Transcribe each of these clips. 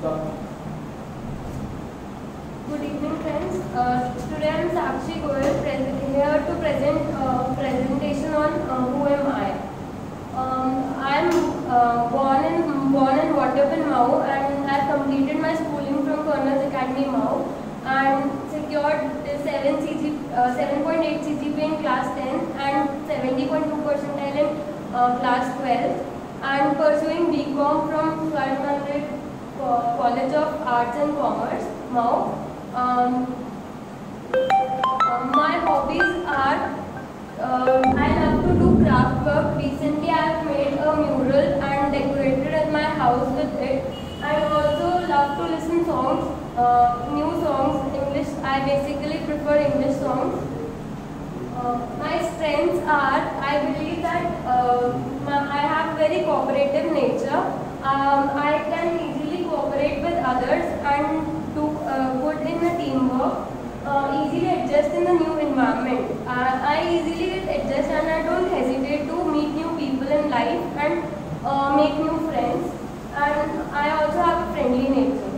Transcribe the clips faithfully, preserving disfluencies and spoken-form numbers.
Good evening, friends. Uh, today I am Sakshi Goyal, here to present uh, presentation on uh, who am I. Um, I am uh, born in born and brought up in Mau, and I have completed my schooling from Colonel's Academy, Mau, and secured seven C G, uh, seven point eight C G P A in class ten and seventy point two percentile in uh, class twelve, and pursuing B Com from Swarna Mandit College of Arts and Commerce, Mau. Um, uh, my hobbies are uh, I love to do craft work. Recently I have made a mural and decorated at my house with it. I also love to listen songs, uh, new songs, English. I basically prefer English songs. Uh, my strengths are, I believe that uh, my, I have very cooperative nature. Um, I can easily cooperate with others and do uh, good in the teamwork. Uh, easily adjust in the new environment. Uh, I easily get adjust and I don't hesitate to meet new people in life and uh, make new friends. And I also have a friendly nature.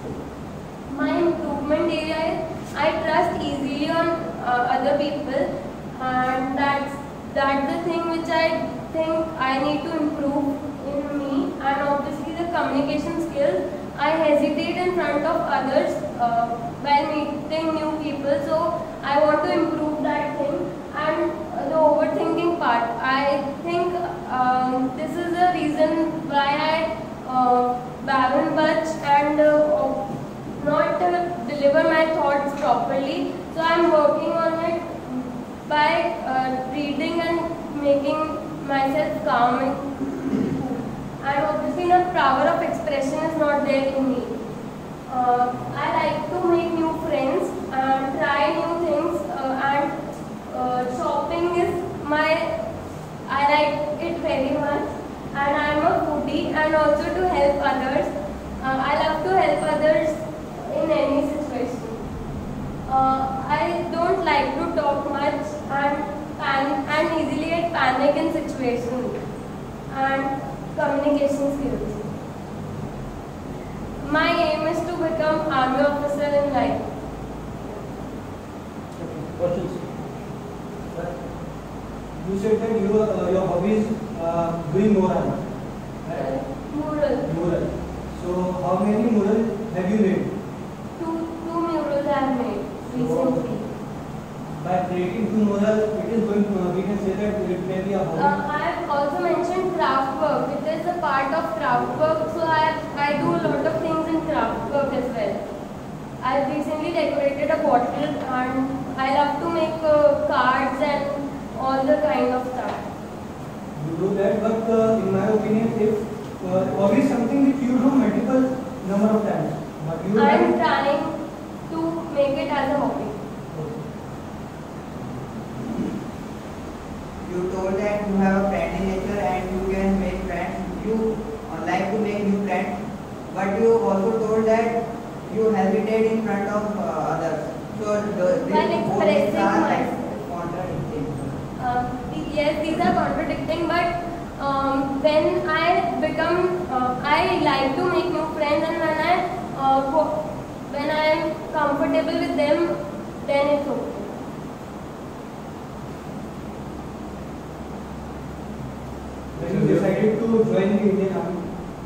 My improvement area is I trust easily on uh, other people, and that's that's the thing which I think I need to improve in me. And obviously the communication skills. I hesitate in front of others uh, while meeting new people, so I want to improve that thing. And uh, the overthinking part, I think um, this is the reason why I uh, barren bunch and uh, not uh, deliver my thoughts properly. So I am working on it by uh, reading and making myself calm and cool. And obviously the power of expression is not there in me. Uh, I like to make new friends and try new things, uh, and uh, shopping is my, I like it very much, and I am a foodie, and also to help others. Uh, I love to help others in any situation. Uh, I don't like to talk much and, pan and easily get panic in situations. And communication skills. My aim is to become army officer in life. Questions? You said that you, uh, your hobby is uh, doing mural. Right? Mural. Mural. So how many murals have you made? Two, two murals I have made recently. So, by creating two murals, it is going to, uh, we can say that it may be a hobby. Uh, I have also mentioned craft work. It is a part of craft work, so I, I do a lot of things in craft work as well. I have recently decorated a bottle, and I love to make uh, cards and all the kind of stuff. You do that, but uh, in my opinion, if uh, hobby is something which you do multiple number of times. But you I am trying to make it as a hobby. You told that you have a friendly nature and you can make friends. You like to make new friends, but you also told that you hesitate in front of uh, others. So the, While expressing myself. Contradicting. Uh, yes, these are contradicting, but um, when I become, uh, I like to make new friends, and when I uh, when I am comfortable with them, then it's okay. When you decided to join the Indian Army?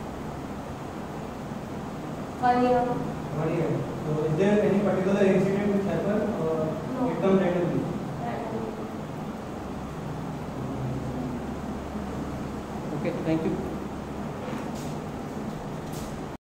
One year. One year. So is there any particular incident which happened, or No. it comes randomly? Randomly. Okay, thank you.